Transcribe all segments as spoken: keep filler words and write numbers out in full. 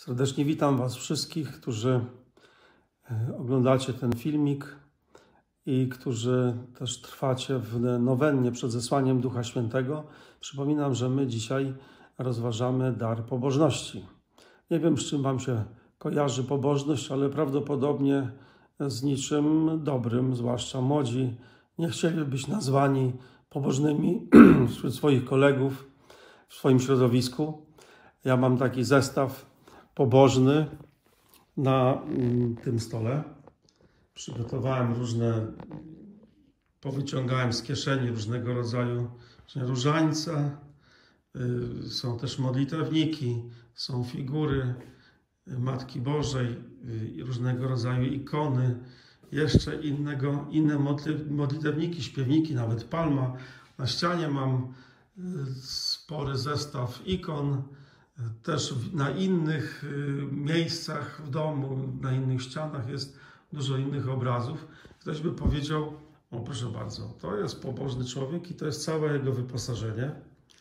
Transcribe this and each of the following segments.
Serdecznie witam Was wszystkich, którzy oglądacie ten filmik i którzy też trwacie w nowennie przed zesłaniem Ducha Świętego. Przypominam, że my dzisiaj rozważamy dar pobożności. Nie wiem, z czym Wam się kojarzy pobożność, ale prawdopodobnie z niczym dobrym, zwłaszcza młodzi nie chcieli być nazwani pobożnymi wśród swoich kolegów, w swoim środowisku. Ja mam taki zestaw pobożny na tym stole. Przygotowałem różne, powyciągałem z kieszeni różnego rodzaju różańce. Są też modlitewniki, są figury Matki Bożej, różnego rodzaju ikony, jeszcze innego, inne modlitewniki, śpiewniki, nawet palma. Na ścianie mam spory zestaw ikon. Też na innych miejscach w domu, na innych ścianach jest dużo innych obrazów. Ktoś by powiedział: o proszę bardzo, to jest pobożny człowiek i to jest całe jego wyposażenie.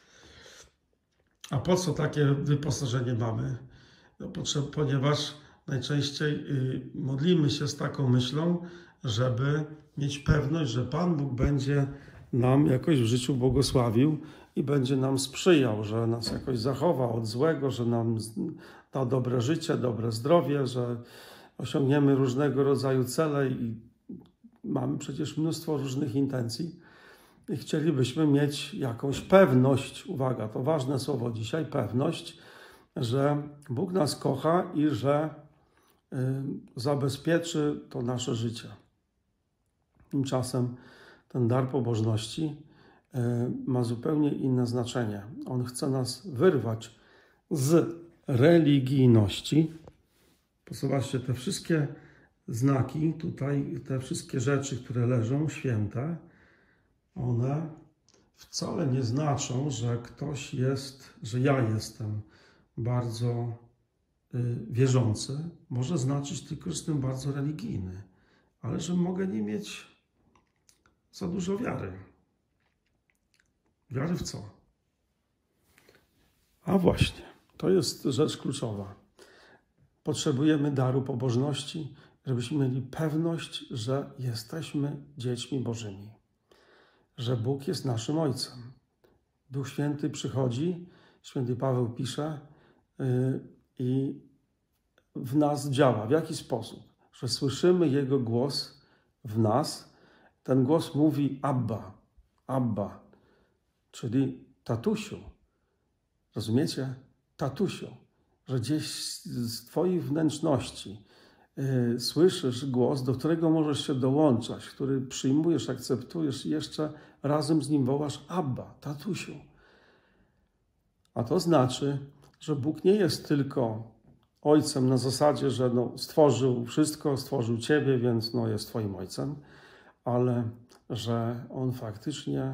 A po co takie wyposażenie mamy? No, ponieważ najczęściej modlimy się z taką myślą, żeby mieć pewność, że Pan Bóg będzie nam jakoś w życiu błogosławił i będzie nam sprzyjał, że nas jakoś zachowa od złego, że nam da dobre życie, dobre zdrowie, że osiągniemy różnego rodzaju cele i mamy przecież mnóstwo różnych intencji i chcielibyśmy mieć jakąś pewność, uwaga, to ważne słowo dzisiaj, pewność, że Bóg nas kocha i że y, zabezpieczy to nasze życie. Tymczasem ten dar pobożności ma zupełnie inne znaczenie. On chce nas wyrwać z religijności. Zobaczcie, te wszystkie znaki tutaj, te wszystkie rzeczy, które leżą, święte, one wcale nie znaczą, że ktoś jest, że ja jestem bardzo wierzący. Może znaczyć tylko, że jestem bardzo religijny, ale że mogę nie mieć za dużo wiary. Wiary w co? A właśnie, to jest rzecz kluczowa. Potrzebujemy daru pobożności, żebyśmy mieli pewność, że jesteśmy dziećmi Bożymi. Że Bóg jest naszym Ojcem. Duch Święty przychodzi, święty Paweł pisze yy, i w nas działa. W jaki sposób? Że słyszymy Jego głos w nas. Ten głos mówi Abba, Abba. Czyli tatusiu, rozumiecie? Tatusiu, że gdzieś z Twojej wnętrzności yy, słyszysz głos, do którego możesz się dołączać, który przyjmujesz, akceptujesz i jeszcze razem z nim wołasz Abba, tatusiu. A to znaczy, że Bóg nie jest tylko Ojcem na zasadzie, że no, stworzył wszystko, stworzył Ciebie, więc no, jest Twoim Ojcem, ale że On faktycznie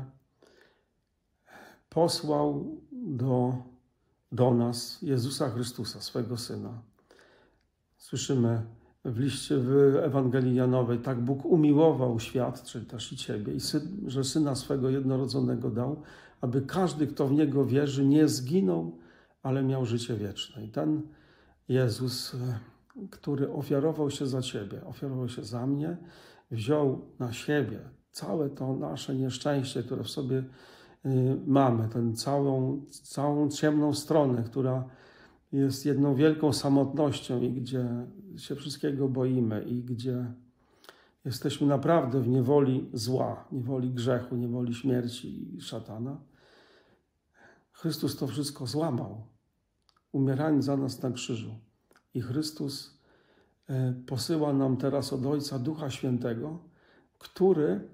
posłał do, do nas Jezusa Chrystusa, swego Syna. Słyszymy w liście w Ewangelii Janowej: tak Bóg umiłował świat, czyli też i Ciebie, i syn, że Syna swego jednorodzonego dał, aby każdy, kto w Niego wierzy, nie zginął, ale miał życie wieczne. I ten Jezus, który ofiarował się za Ciebie, ofiarował się za mnie, wziął na siebie całe to nasze nieszczęście, które w sobie mamy, tę całą, całą ciemną stronę, która jest jedną wielką samotnością i gdzie się wszystkiego boimy i gdzie jesteśmy naprawdę w niewoli zła, niewoli grzechu, niewoli śmierci i szatana. Chrystus to wszystko złamał, umierając za nas na krzyżu. I Chrystus posyła nam teraz od Ojca Ducha Świętego, który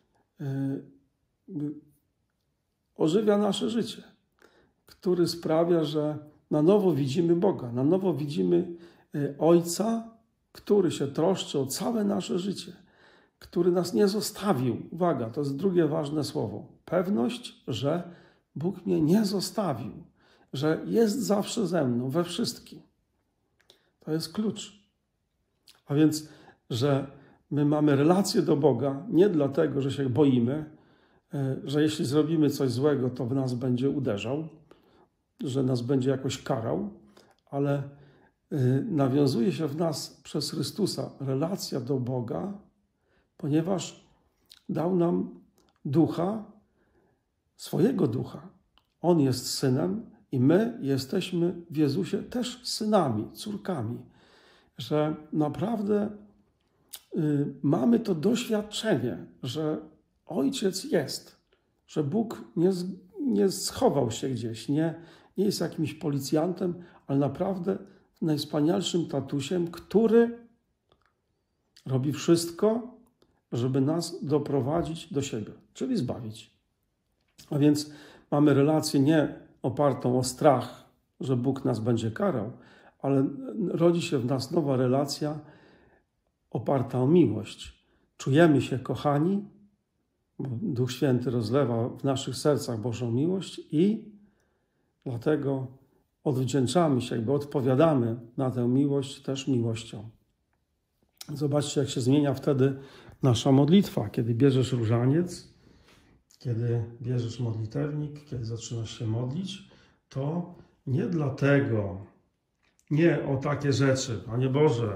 ożywia nasze życie, który sprawia, że na nowo widzimy Boga, na nowo widzimy Ojca, który się troszczy o całe nasze życie, który nas nie zostawił. Uwaga, to jest drugie ważne słowo. Pewność, że Bóg mnie nie zostawił, że jest zawsze ze mną, we wszystkim. To jest klucz. A więc, że my mamy relację do Boga nie dlatego, że się boimy, że jeśli zrobimy coś złego, to w nas będzie uderzał, że nas będzie jakoś karał, ale nawiązuje się w nas przez Chrystusa relacja do Boga, ponieważ dał nam ducha, swojego ducha. On jest synem i my jesteśmy w Jezusie też synami, córkami. Że naprawdę y, mamy to doświadczenie, że Ojciec jest, że Bóg nie, nie schował się gdzieś, nie, nie jest jakimś policjantem, ale naprawdę najwspanialszym tatusiem, który robi wszystko, żeby nas doprowadzić do siebie, czyli zbawić. A więc mamy relację nie opartą o strach, że Bóg nas będzie karał, ale rodzi się w nas nowa relacja oparta o miłość. Czujemy się kochani, bo Duch Święty rozlewa w naszych sercach Bożą miłość i dlatego odwdzięczamy się, jakby odpowiadamy na tę miłość też miłością. Zobaczcie, jak się zmienia wtedy nasza modlitwa, kiedy bierzesz różaniec, kiedy bierzesz modlitewnik, kiedy zaczynasz się modlić, to nie dlatego, nie o takie rzeczy, Panie Boże,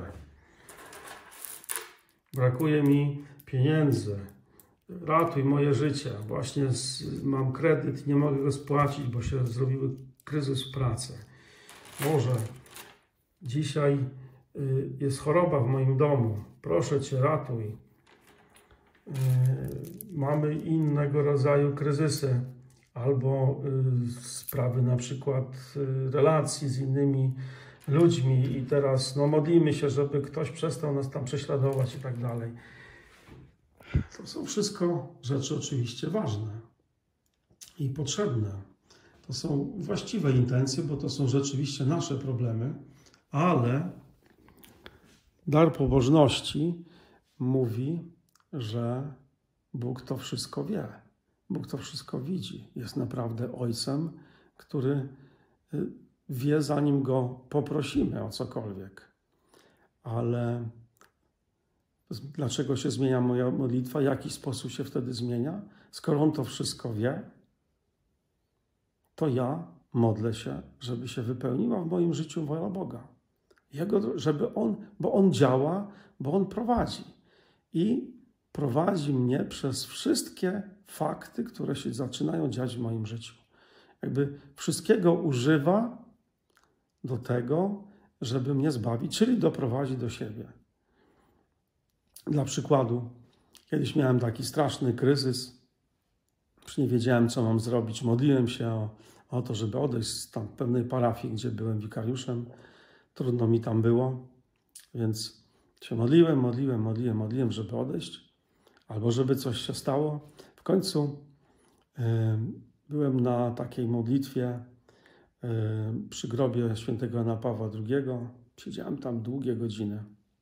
brakuje mi pieniędzy, ratuj moje życie, właśnie z, mam kredyt, nie mogę go spłacić, bo się zrobiły kryzys w pracy. Boże, dzisiaj y, jest choroba w moim domu, proszę Cię, ratuj. Y, mamy innego rodzaju kryzysy, albo y, sprawy na przykład y, relacji z innymi ludźmi i teraz no, modlimy się, żeby ktoś przestał nas tam prześladować i tak dalej. To są wszystko rzeczy oczywiście ważne i potrzebne. To są właściwe intencje, bo to są rzeczywiście nasze problemy, ale dar pobożności mówi, że Bóg to wszystko wie. Bóg to wszystko widzi. Jest naprawdę Ojcem, który wie, zanim Go poprosimy o cokolwiek. Ale dlaczego się zmienia moja modlitwa? W jaki sposób się wtedy zmienia? Skoro On to wszystko wie, to ja modlę się, żeby się wypełniła w moim życiu wola Boga. Jego, żeby On, bo On działa, bo On prowadzi. I prowadzi mnie przez wszystkie fakty, które się zaczynają dziać w moim życiu. Jakby wszystkiego używa do tego, żeby mnie zbawić, czyli doprowadzić do siebie. Dla przykładu, kiedyś miałem taki straszny kryzys, już nie wiedziałem, co mam zrobić. Modliłem się o, o to, żeby odejść z tam pewnej parafii, gdzie byłem wikariuszem. Trudno mi tam było, więc się modliłem, modliłem, modliłem, modliłem, żeby odejść, albo żeby coś się stało. W końcu yy, byłem na takiej modlitwie yy, przy grobie świętego Jana Pawła drugiego. Siedziałem tam długie godziny.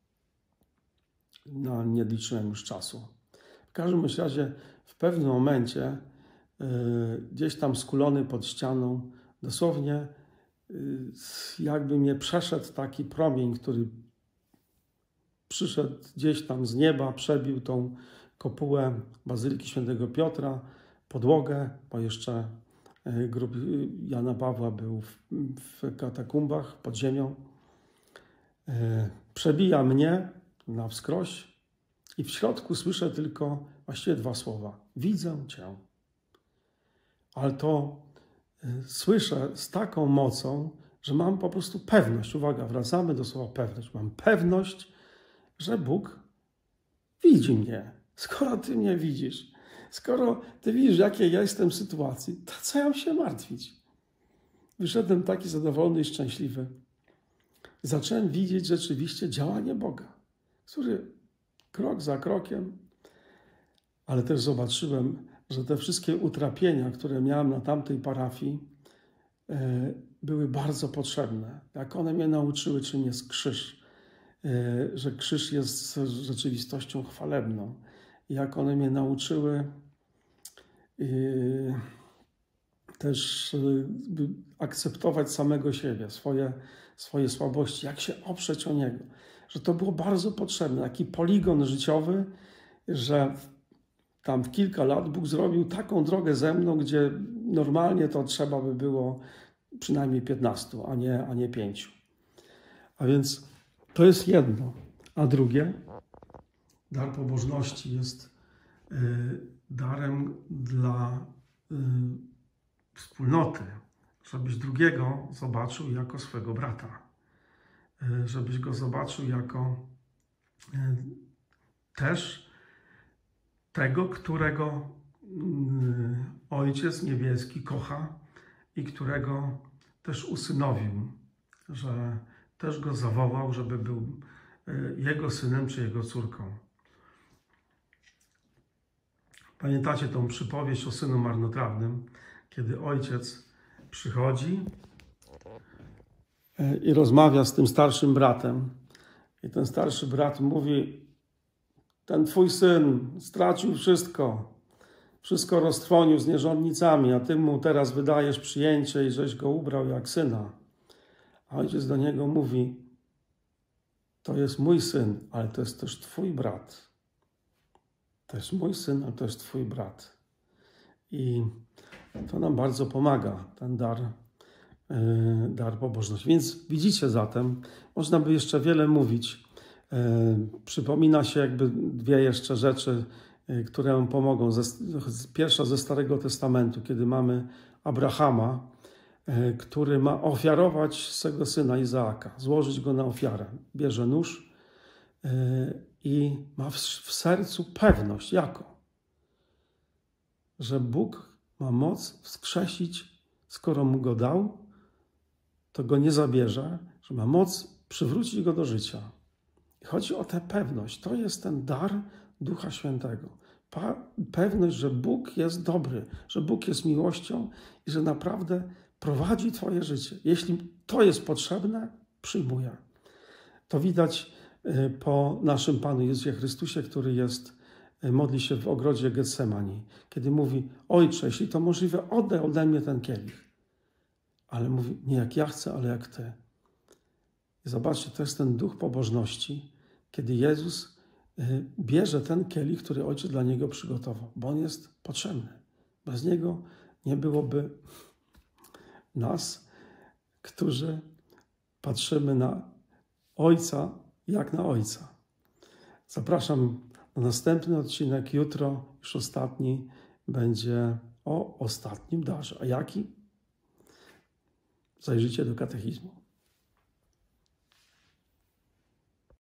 No, nie liczyłem już czasu. W każdym razie w pewnym momencie yy, gdzieś tam skulony pod ścianą, dosłownie yy, jakby mnie przeszedł taki promień, który przyszedł gdzieś tam z nieba, przebił tą kopułę Bazyliki Świętego Piotra, podłogę, bo jeszcze yy, grób Jana Pawła był w, w katakumbach pod ziemią. Yy, przebija mnie na wskroś i w środku słyszę tylko właściwie dwa słowa. Widzę Cię. Ale to y, słyszę z taką mocą, że mam po prostu pewność. Uwaga, wracamy do słowa pewność. Mam pewność, że Bóg widzi mnie. Skoro Ty mnie widzisz, skoro Ty widzisz, jakiej ja jestem w sytuacji, to co ja mam się martwić? Wyszedłem taki zadowolony i szczęśliwy. Zacząłem widzieć rzeczywiście działanie Boga, który krok za krokiem, ale też zobaczyłem, że te wszystkie utrapienia, które miałem na tamtej parafii, e, były bardzo potrzebne. Jak one mnie nauczyły, czym jest krzyż, e, że krzyż jest rzeczywistością chwalebną. Jak one mnie nauczyły e, też e, akceptować samego siebie, swoje, swoje słabości, jak się oprzeć o Niego. Że to było bardzo potrzebne, taki poligon życiowy, że tam w kilka lat Bóg zrobił taką drogę ze mną, gdzie normalnie to trzeba by było przynajmniej piętnastu, a nie, a nie pięciu. A więc to jest jedno. A drugie, dar pobożności jest y, darem dla y, wspólnoty, żebyś drugiego zobaczył jako swego brata, y, żebyś go zobaczył jako y, też tego, którego y, Ojciec Niebieski kocha i którego też usynowił, że też go zawołał, żeby był jego synem czy jego córką. Pamiętacie tą przypowieść o synu marnotrawnym, kiedy ojciec przychodzi i rozmawia z tym starszym bratem. I ten starszy brat mówi: ten twój syn stracił wszystko, wszystko roztrwonił z nierządnicami, a ty mu teraz wydajesz przyjęcie i żeś go ubrał jak syna. A ojciec do niego mówi: to jest mój syn, ale to jest też twój brat. To jest mój syn, ale to jest twój brat. I to nam bardzo pomaga, ten dar, yy, dar pobożności. Więc widzicie zatem, można by jeszcze wiele mówić. Yy, przypomina się jakby dwie jeszcze rzeczy, yy, które nam pomogą. Ze, pierwsza ze Starego Testamentu, kiedy mamy Abrahama, yy, który ma ofiarować swego syna Izaaka, złożyć go na ofiarę. Bierze nóż yy, i ma w, w sercu pewność, jaką? Że Bóg ma moc wskrzesić, skoro mu go dał, to go nie zabierze, że ma moc przywrócić go do życia. I chodzi o tę pewność. To jest ten dar Ducha Świętego. Pa, pewność, że Bóg jest dobry, że Bóg jest miłością i że naprawdę prowadzi twoje życie. Jeśli to jest potrzebne, przyjmuję. To widać po naszym Panu Jezusie Chrystusie, który jest, modli się w ogrodzie Getsemani, kiedy mówi: Ojcze, jeśli to możliwe, oddaj ode mnie ten kielich. Ale mówi: nie jak ja chcę, ale jak Ty. I zobaczcie, to jest ten duch pobożności, kiedy Jezus bierze ten kielich, który Ojciec dla Niego przygotował, bo On jest potrzebny. Bez Niego nie byłoby nas, którzy patrzymy na Ojca jak na Ojca. Zapraszam na następny odcinek. Jutro, już ostatni, będzie o ostatnim darze. A jaki? Zajrzyjcie do katechizmu.